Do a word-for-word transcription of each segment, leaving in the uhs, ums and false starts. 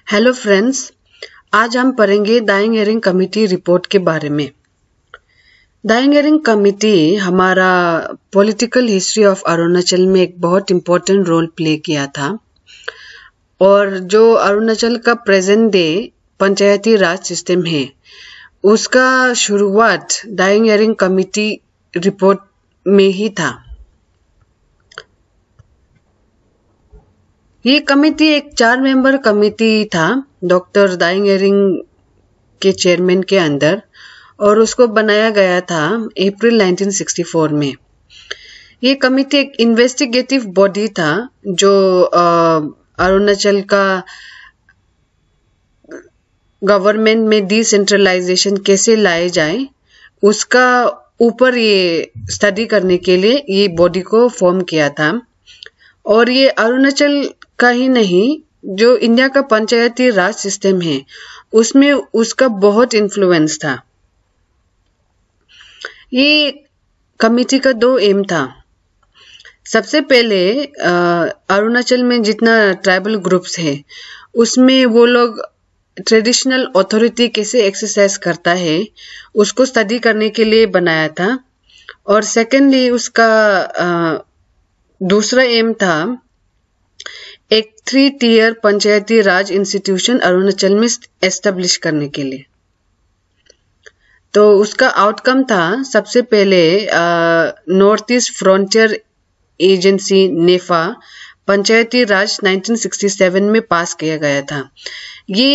Hello friends, आज हम पढ़ेंगे डाइंग एरिंग कमिटी रिपोर्ट के बारे में। डाइंग एरिंग कमिटी हमारा पॉलिटिकल हिस्ट्री ऑफ अरुणाचल में एक बहुत इम्पोर्टेंट रोल प्ले किया था और जो अरुणाचल का present day panchayati raj system है उसका शुरुआत डाइंग एरिंग कमिटी रिपोर्ट में ही था। ये कमिटी एक चार मेंबर कमिटी था डॉक्टर डाइंग एरिंग के चेयरमैन के अंदर और उसको बनाया गया था अप्रैल उन्नीस सौ चौंसठ में। ये कमिटी एक इन्वेस्टिगेटिव बॉडी था जो अरुणाचल का गवर्नमेंट में डिसेंट्रलाइजेशन कैसे लाए जाए उसका ऊपर ये स्टडी करने के लिए ये बॉडी को फॉर्म किया था। और ये अरुणाचल का ही नहीं, जो इंडिया का पंचायती राज सिस्टम है उसमें उसका बहुत इन्फ्लुएंस था। ये कमिटी का दो एम था। सबसे पहले अरुणाचल में जितना ट्राइबल ग्रुप्स है उसमें वो लोग ट्रेडिशनल अथॉरिटी कैसे एक्सरसाइज करता है उसको स्टडी करने के लिए बनाया था। और सेकेंडली उसका आ, दूसरा एम था एक three tier panchayati raj institution Arunachal में एस्टेब्लिश करने के लिए। तो उसका आउटकम था सबसे पहले North East Frontier Agency NEFA panchayati raj उन्नीस सौ सरसठ में पास किया गया था। ये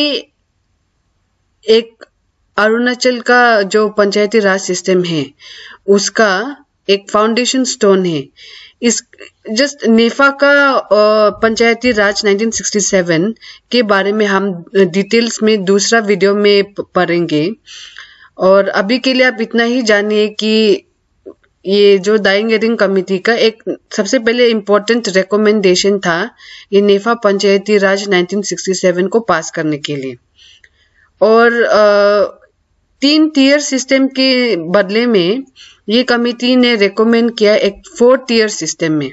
एक अरुणाचल का जो पंचायती राज सिस्टम है उसका एक फाउंडेशन स्टोन है। इस जस्ट नेफा का पंचायती राज उन्नीस सौ सरसठ के बारे में हम डिटेल्स में दूसरा वीडियो में पढ़ेंगे। और अभी के लिए आप इतना ही जानिए कि ये जो डाइंग एरिंग कमिटी का एक सबसे पहले इम्पोर्टेंट रिकमेंडेशन था ये नेफा पंचायती राज उन्नीस सौ सरसठ को पास करने के लिए। और आ, तीन टीयर सिस्टम के बदले में ये कमिटी ने रेकमेंड किया एक फोर टीयर सिस्टम में।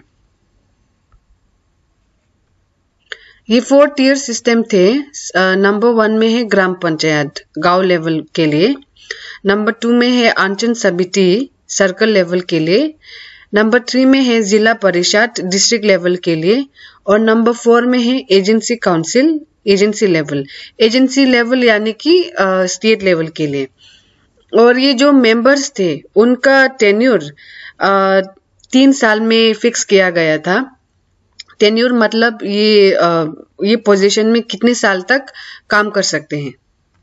ये फोर टीयर सिस्टम थे। नंबर वन में है ग्राम पंचायत गांव लेवल के लिए, नंबर टू में है अंचल समिति सर्कल लेवल के लिए, नंबर थ्री में है जिला परिषद डिस्ट्रिक्ट लेवल के लिए और नंबर फोर में है agency council agency level agency level यानी कि स्टेट लेवल के लिए। और ये जो मेंबर्स थे उनका टेन्यूर तीन साल में फिक्स किया गया था। टेन्यूर मतलब ये आ, ये पोजीशन में कितने साल तक काम कर सकते हैं।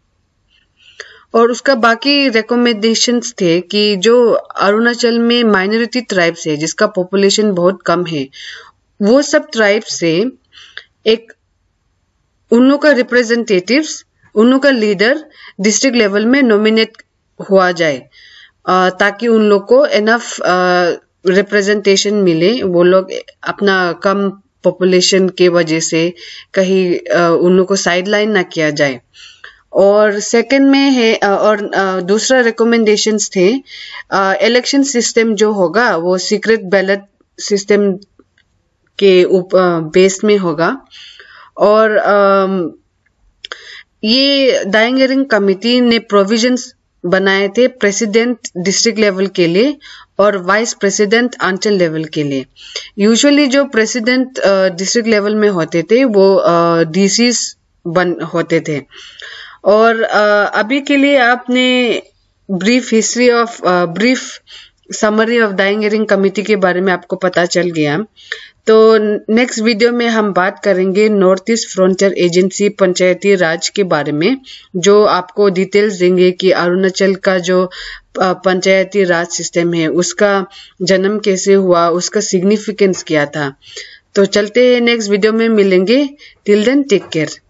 और उसका बाकी रिकमेंडेशंस थे कि जो अरुणाचल में माइनॉरिटी ट्राइब्स है जिसका पॉपुलेशन बहुत कम है वो सब ट्राइब्स से एक उन लोगों का रिप्रेजेंटेटिव्स उन लोगों का लीडर डिस्ट्रिक्ट लेवल में नॉमिनेट हुआ जाए ताकि उन लोग को एनफ रिप्रेजेंटेशन मिले। वो लोग अपना कम पॉपुलेशन के वजह से कहीं उन लोग को साइडलाइन ना किया जाए। और सेकंड में है और दूसरा रिकमेंडेशंस थे इलेक्शन सिस्टम जो होगा वो सीक्रेट बैलेट सिस्टम के बेस में होगा। और ये डाइंग एरिंग कमिटी ने प्रोविजंस बनाए थे प्रेसिडेंट डिस्ट्रिक्ट लेवल के लिए और वाइस प्रेसिडेंट अंचल लेवल के लिए। यूजुअली जो प्रेसिडेंट डिस्ट्रिक्ट लेवल में होते थे वो डीसीस बन होते थे। और uh, अभी के लिए आपने brief history of brief summary of Daying Ering committee के बारे में आपको पता चल गया। तो नेक्स्ट वीडियो में हम बात करेंगे North East Frontier Agency panchayati raj के बारे में, जो आपको डिटेल्स देंगे कि अरुणाचल का जो पंचायती राज सिस्टम है उसका जन्म कैसे हुआ, उसका सिग्निफिकेंस क्या था। तो चलते हैं नेक्स्ट वीडियो में मिलेंगे। Till then take care.